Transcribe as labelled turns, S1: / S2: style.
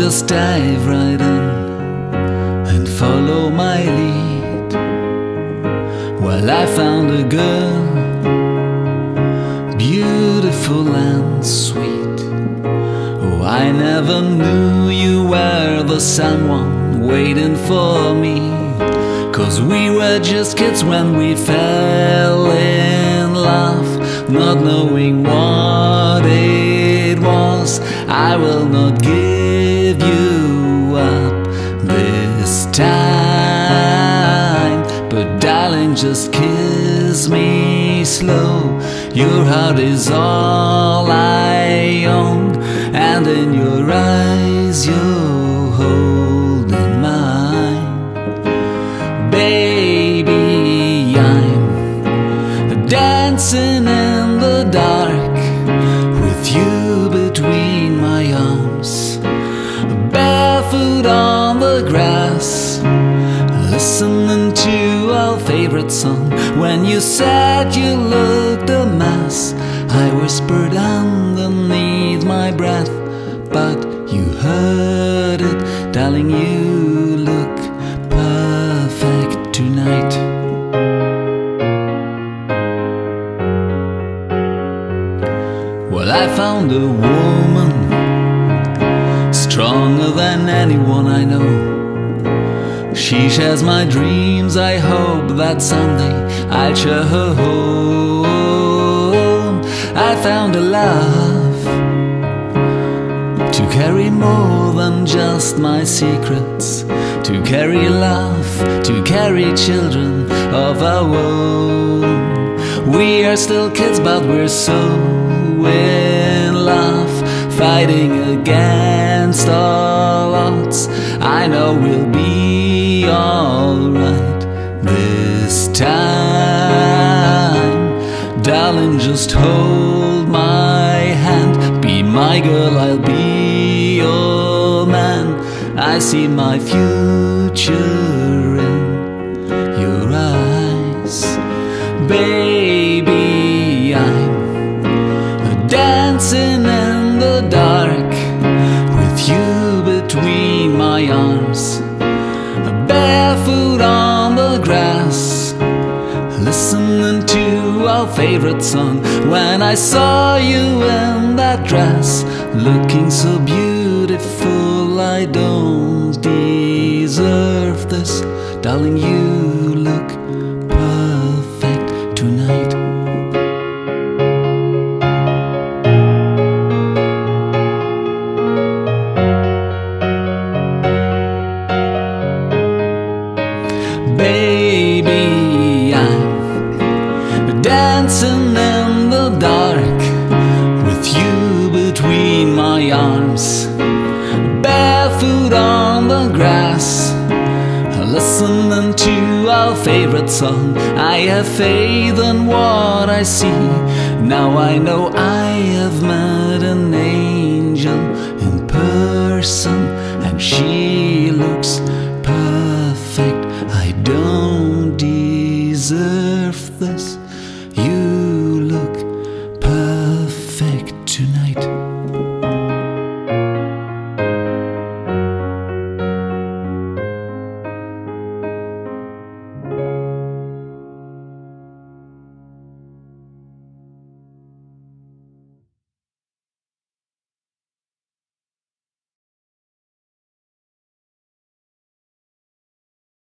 S1: just dive right in and follow my lead. Well, I found a girl, beautiful and sweet. Oh, I never knew you were the someone waiting for me, 'cause we were just kids when we fell in love, not knowing what it was. I will not give you up this time, but darling, just kiss me slow. Your heart is all I own, and in your eyes you're holding mine. Baby, I'm dancing in the dark with you between my arms, barefoot on the grass, listening to our favorite song. When you said you looked a mess, I whispered underneath my breath, but you heard it. Darling, you look perfect tonight. Well, I found a woman stronger than anyone I know. She shares my dreams. I hope that someday I'll share her home. I found a love to carry more than just my secrets, to carry love, to carry children of our own. We are still kids, but we're so in love, fighting against all odds. I know we'll be alright this time. Darling, just hold my hand, be my girl, I'll be your man. I see my future in your eyes. Baby, I'm dancing in the dark with you between my arms, barefoot on the grass, listening to our favorite song. When I saw you in that dress, looking so beautiful, I don't deserve this. Darling, you look perfect tonight. Baby, I'm dancing in the dark with you between my arms, barefoot on the grass, listening to our favorite song. I have faith in what I see. Now I know I have met an angel in person, and she looks